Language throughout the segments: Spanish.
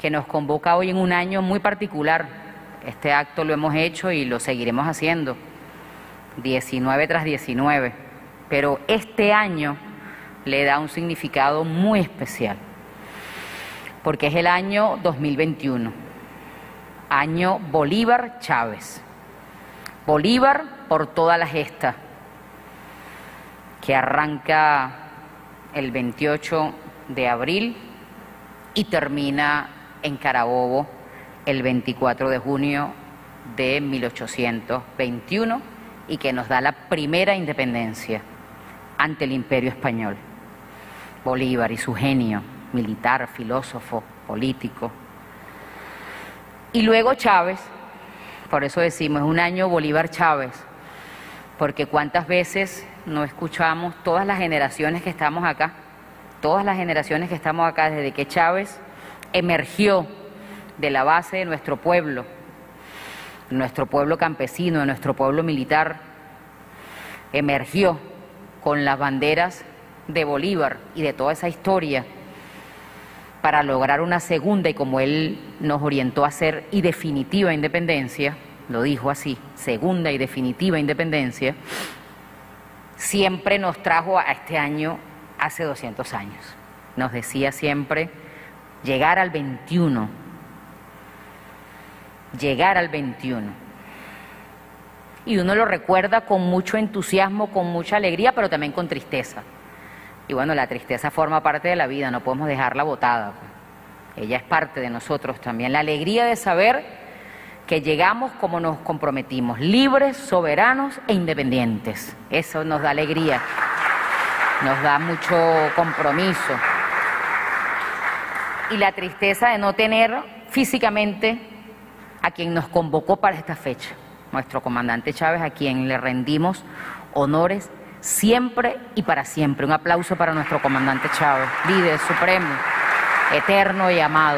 que nos convoca hoy en un año muy particular. Este acto lo hemos hecho y lo seguiremos haciendo, 19 tras 19, pero este año le da un significado muy especial, porque es el año 2021, año Bolívar Chávez. Bolívar por toda la gesta, que arranca el 28 de abril y termina en Carabobo el 24 de junio de 1821 y que nos da la primera independencia ante el Imperio Español. Bolívar y su genio militar, filósofo, político. Y luego Chávez, por eso decimos, es un año Bolívar Chávez, porque cuántas veces no escuchamos todas las generaciones que estamos acá, desde que Chávez emergió de la base de nuestro pueblo campesino, de nuestro pueblo militar, emergió con las banderas de Bolívar y de toda esa historia para lograr una segunda y, como él nos orientó a hacer, y definitiva independencia, lo dijo así, segunda y definitiva independencia, siempre nos trajo a este año hace 200 años. Nos decía siempre llegar al 21. Y uno lo recuerda con mucho entusiasmo, con mucha alegría, pero también con tristeza. Y bueno, la tristeza forma parte de la vida, no podemos dejarla botada. Ella es parte de nosotros también. La alegría de saber que llegamos como nos comprometimos, libres, soberanos e independientes. Eso nos da alegría, nos da mucho compromiso. Y la tristeza de no tener físicamente a quien nos convocó para esta fecha, nuestro comandante Chávez, a quien le rendimos honores siempre y para siempre. Un aplauso para nuestro comandante Chávez, líder supremo, eterno y amado.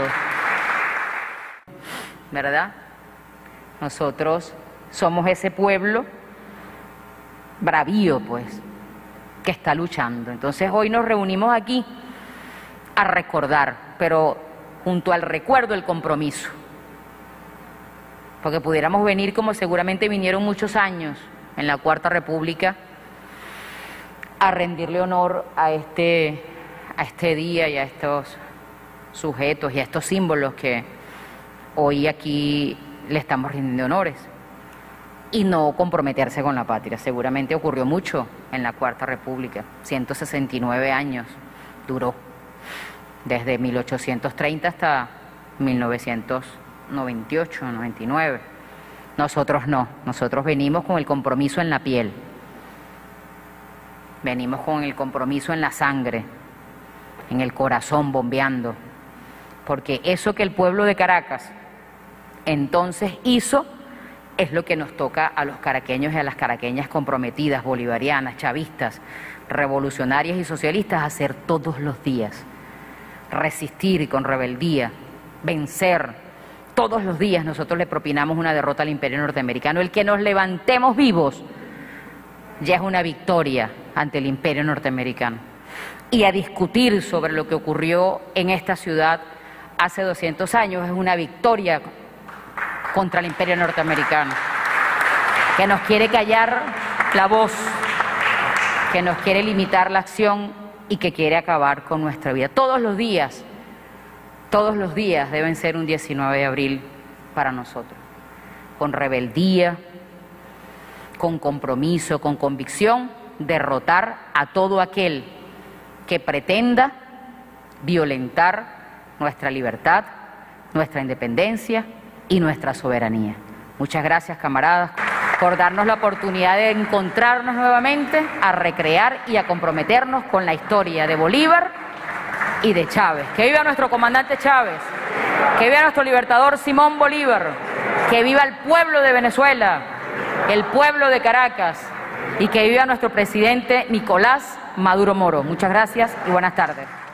¿Verdad? Nosotros somos ese pueblo bravío, pues, que está luchando. Entonces hoy nos reunimos aquí a recordar, pero junto al recuerdo el compromiso. Porque pudiéramos venir como seguramente vinieron muchos años en la Cuarta República a rendirle honor a este día y a estos sujetos y a estos símbolos que hoy aquí le estamos rindiendo honores, y no comprometerse con la patria. Seguramente ocurrió mucho en la Cuarta República, 169 años duró, desde 1830 hasta 1998, 99. Nosotros no, nosotros venimos con el compromiso en la piel, venimos con el compromiso en la sangre, en el corazón bombeando, porque eso que el pueblo de Caracas entonces hizo es lo que nos toca a los caraqueños y a las caraqueñas comprometidas, bolivarianas, chavistas, revolucionarias y socialistas, hacer todos los días, resistir con rebeldía, vencer. Todos los días nosotros le propinamos una derrota al Imperio norteamericano. El que nos levantemos vivos ya es una victoria ante el Imperio norteamericano. Y a discutir sobre lo que ocurrió en esta ciudad hace 200 años es una victoria contra el Imperio norteamericano, que nos quiere callar la voz, que nos quiere limitar la acción y que quiere acabar con nuestra vida. Todos los días deben ser un 19 de abril para nosotros, con rebeldía, con compromiso, con convicción, derrotar a todo aquel que pretenda violentar nuestra libertad, nuestra independencia y nuestra soberanía. Muchas gracias, camaradas, por darnos la oportunidad de encontrarnos nuevamente, a recrear y a comprometernos con la historia de Bolívar y de Chávez. ¡Que viva nuestro comandante Chávez! ¡Que viva nuestro libertador Simón Bolívar! ¡Que viva el pueblo de Venezuela, el pueblo de Caracas! Y que viva nuestro presidente Nicolás Maduro Moro. Muchas gracias y buenas tardes.